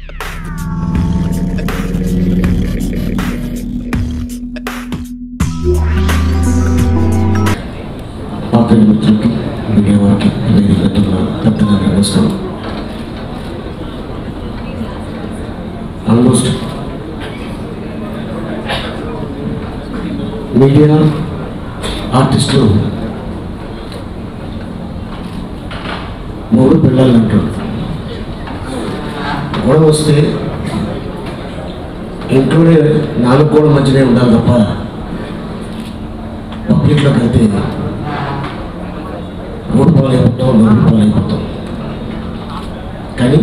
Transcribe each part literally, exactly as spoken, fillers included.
Operate మిత్రులకి media వారికి వేదికతున్న పెద్దగా నమస్కారం. ఆల్మోస్ట్ మీడియా ఆర్టిస్టులు మూడు పిల్లలు అంటారు. గొడవ వస్తే ఇంట్లోనే నాలుగు గోడల మధ్యనే ఉండాలి తప్ప పబ్లిక్లోకి వెళ్తే మూడు రూపాయలు అయిపోతాం, నాలుగు రూపాయలు అయిపోతాం. కానీ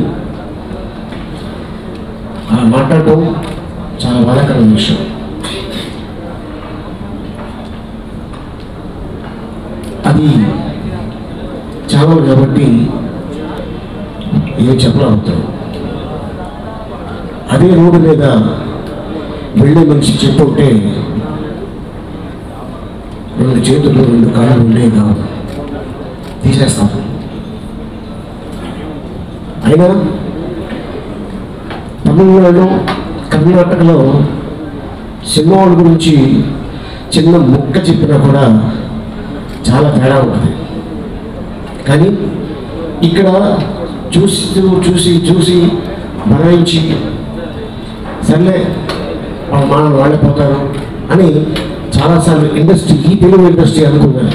అలా మాట్లాడటం చాలా బాధాకరమైన విషయం. అది చాలా కాబట్టి ఏం చెప్పలేకపోతాం. అదే రోడ్డు మీద వెళ్ళే మనిషి చెప్పుంటే రెండు చేతులు రెండు కాళ్ళు ఉండేవి కావు, తీసేస్తాం. అయినా తమిళనాడు కర్ణాటకలో సినిమా గురించి చిన్న ముక్క చెప్పినా కూడా చాలా తేడా ఉంటుంది. కానీ ఇక్కడ చూసి చూసి చూసి భరాయించి సర్లే మన వాళ్ళే పోతారు అని చాలాసార్లు ఇండస్ట్రీ, ఈ తెలుగు ఇండస్ట్రీ అనుకున్నారు.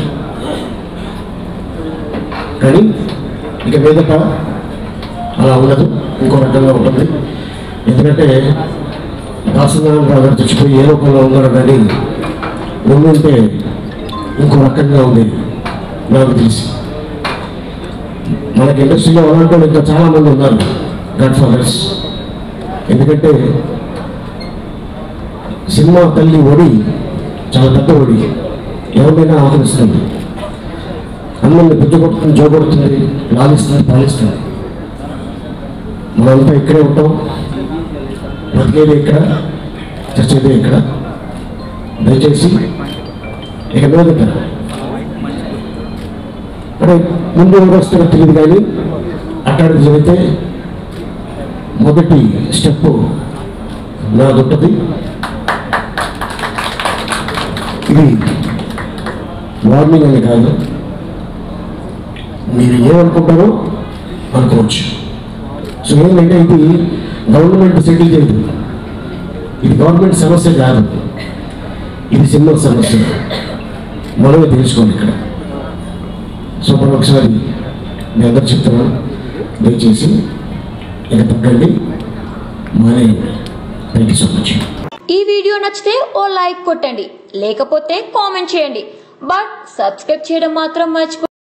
కానీ ఇక మీదట అలా ఉండదు, ఇంకో రకంగా ఉంటుంది. ఎందుకంటే దాసనారాయణరావు గారు చచ్చిపోయి ఏ రూపంలో ఉన్నారు, కానీ ఉండుంటే ఇంకో రకంగా ఉంది నాకు తెలిసి. మనకి ఇండస్ట్రీలో అలాంటి ఇంకా చాలామంది ఉన్నారు గాడ్ ఫాదర్స్. ఎందుకంటే సినిమా తల్లి ఒడి చాలా పెద్ద ఒడి, ఎవరినైనా ఆహ్వానిస్తుంది, అమ్మల్ని బుజ్జగొడుతుంది, జోగొడుతుంది, లాలిస్తుంది, పాలిస్తుంది. మనంతా ఇక్కడే ఉంటాం, బతికేదే ఇక్కడ, చచ్చేదే ఇక్కడ. దయచేసి ఇక మీదట అంటే ముందు ఎవరు వస్తారో తెలియదు, కానీ అట్లాంటిది జరిగితే మొదటి స్టెప్ నాది ఉంటుంది. ఇది వార్నింగ్ అని కాదు, మీరు ఏమనుకుంటారో అనుకోవచ్చు. సో ఏంటంటే ఇది గవర్నమెంట్ సెటిల్ చేయదు, ఇది గవర్నమెంట్ సమస్య కాదు, ఇది సినిమా సమస్య. మనమే తెలుసుకోండి ఇక్కడ. సో మనం ఒకసారి మీ అందరు చెప్తున్నాను, దయచేసి ఇక తగ్గండి, మానేయండి. Thank you so much. ఈ వీడియో నచ్చితే ఓ లైక్ కొట్టండి, లేకపోతే కామెంట్ చేయండి, బట్ సబ్స్క్రైబ్ చేయడం మాత్రం మర్చిపో